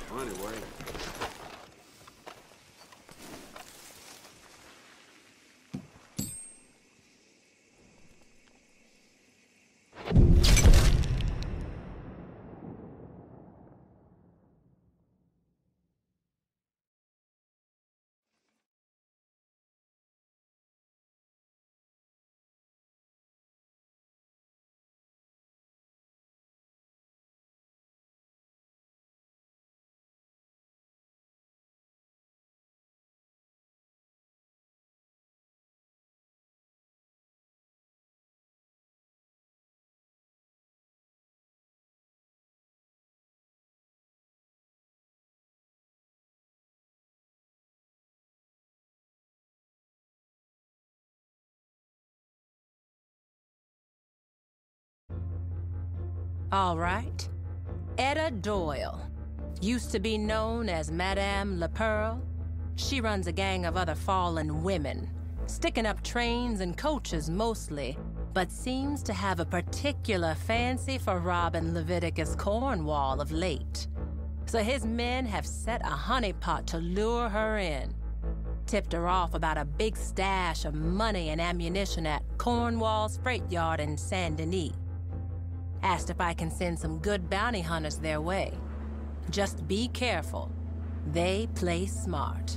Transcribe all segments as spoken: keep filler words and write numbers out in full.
Well, anyway. All right. Etta Doyle. Used to be known as Madame La Pearl. She runs a gang of other fallen women, sticking up trains and coaches mostly, but seems to have a particular fancy for robbing Leviticus Cornwall of late. So his men have set a honeypot to lure her in. Tipped her off about a big stash of money and ammunition at Cornwall's freight yard in Saint Denis. Asked if I can send some good bounty hunters their way. Just be careful. They play smart.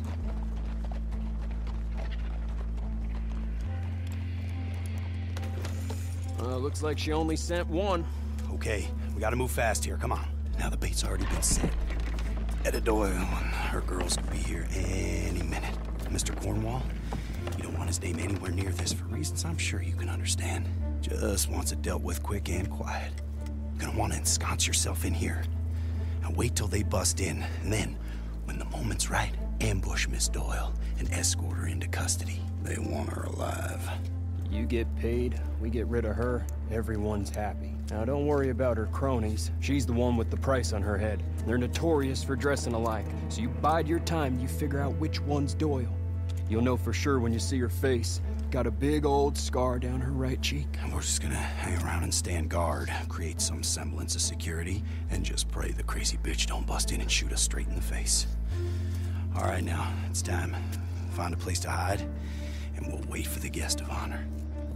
Uh, looks like she only sent one. Okay, we gotta move fast here, come on. Now the bait's already been set. Etta Doyle and her girls could be here any minute. Mister Cornwall, you don't want his name anywhere near this for reasons I'm sure you can understand. Just wants it dealt with quick and quiet. You're gonna want to ensconce yourself in here. Now wait till they bust in, and then, when the moment's right, ambush Miss Doyle and escort her into custody. They want her alive. You get paid, we get rid of her, everyone's happy. Now don't worry about her cronies. She's the one with the price on her head. They're notorious for dressing alike, so you bide your time and you figure out which one's Doyle. You'll know for sure when you see her face. Got a big old scar down her right cheek. And we're just gonna hang around and stand guard, create some semblance of security, and just pray the crazy bitch don't bust in and shoot us straight in the face. All right, now, it's time. Find a place to hide, and we'll wait for the guest of honor.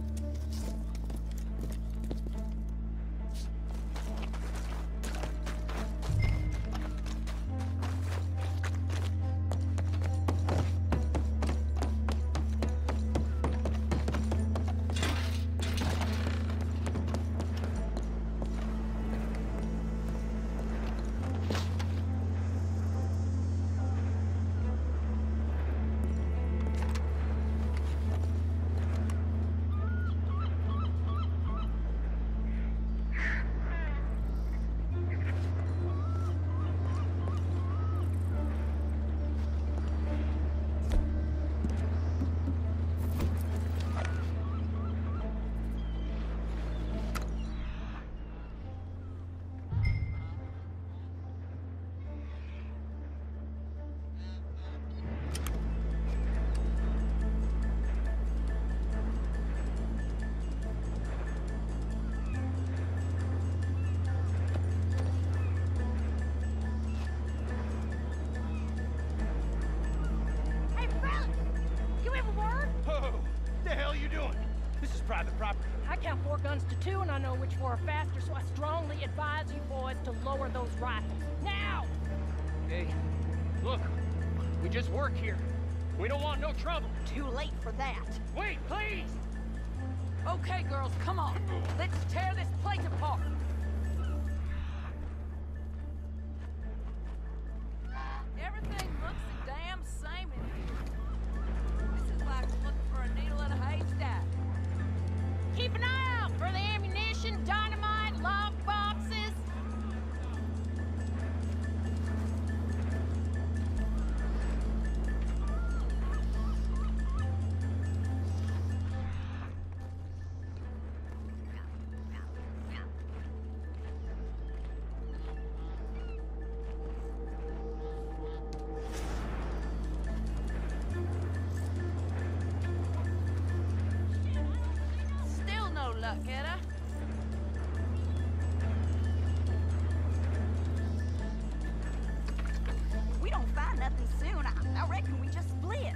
To two, and I know which four are faster, so I strongly advise you boys to lower those rifles. Now! Hey, look, we just work here. We don't want no trouble. Too late for that. Wait, please! Okay, girls, come on. Let's tear this place apart. Everything looks the damn same in here. This is like looking for a needle in a haystack. Keep an eye out for the ammunition, dynamite, lock boxes. coming soon. I, I reckon we just split.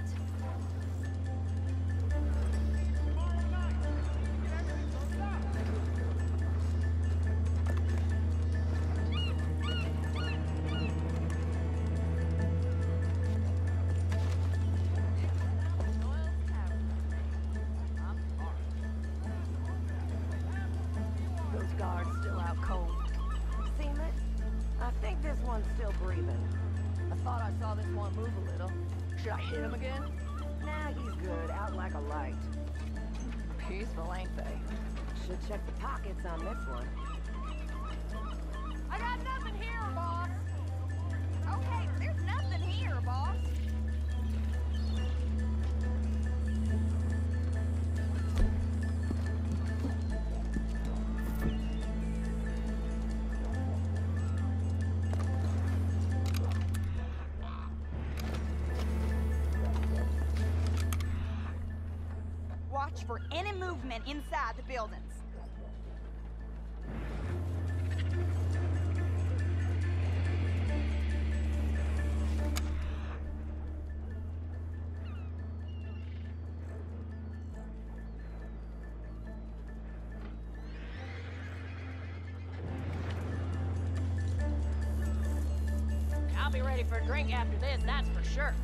Those guards still out cold. Seen it? I think this one's still breathing. I thought I saw this one move a little. Should I hit him again? Nah, he's good. Out like a light. Peaceful, ain't they? Should check the pockets on this one. I got nothing here, boss. Okay, there's nothing here, boss. Watch for any movement inside the buildings. I'll be ready for a drink after this, that's for sure.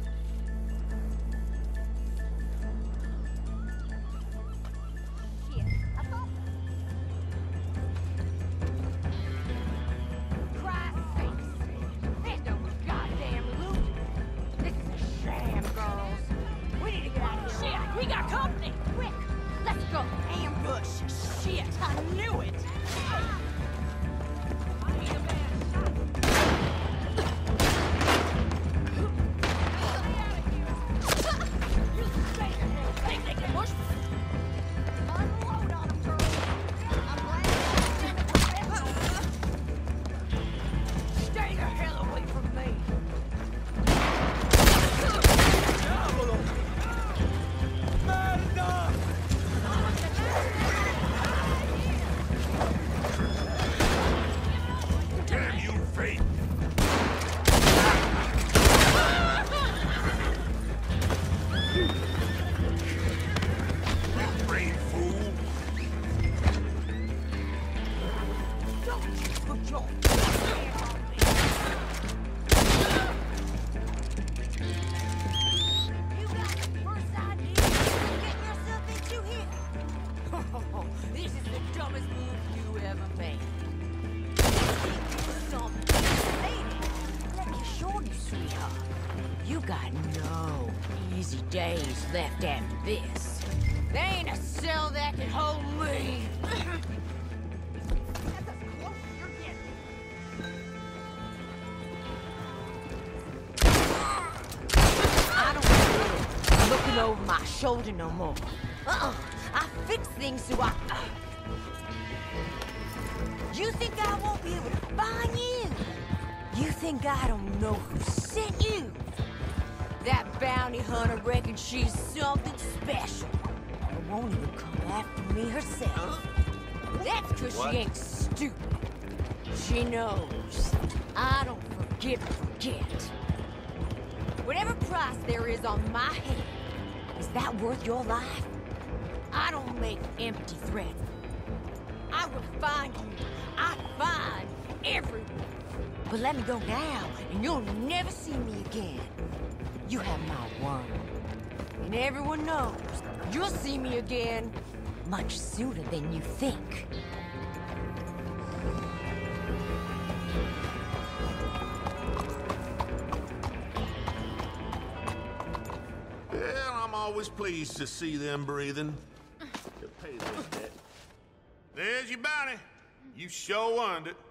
Shit, I thought... Christ's sakes! There's no goddamn loot! This is a sham, girls. We need to get out of here. Shit, we got company! Quick, let's go. Ambush. Shit, I knew it. I need a man. Think they can push me? Unload on them, girls. I'm glad. Stay the hell away from me! Damn you, fate! You brave fool! Don't put your hands on me! You got the first idea. Getting yourself into here. Oh, this is the dumbest move you ever made. Something. Lady, let me show you, sweetheart. You got no easy days left after this. There ain't a cell that can hold me. That's as close as you're getting. I don't care. Looking over my shoulder no more. Uh-uh. I fix things so I... Uh. You think I won't be able to find you? You think I don't know who sent you? That bounty hunter reckons she's something special. But won't even come after me herself. That's because she ain't stupid. She knows I don't forgive and forget. Whatever price there is on my head, is that worth your life? I don't make empty threats. I will find you. I find everyone. But let me go now, and you'll never see me again. You have my word. And everyone knows you'll see me again much sooner than you think. Well, I'm always pleased to see them breathing. You pay this debt. There's your bounty. You sure earned it.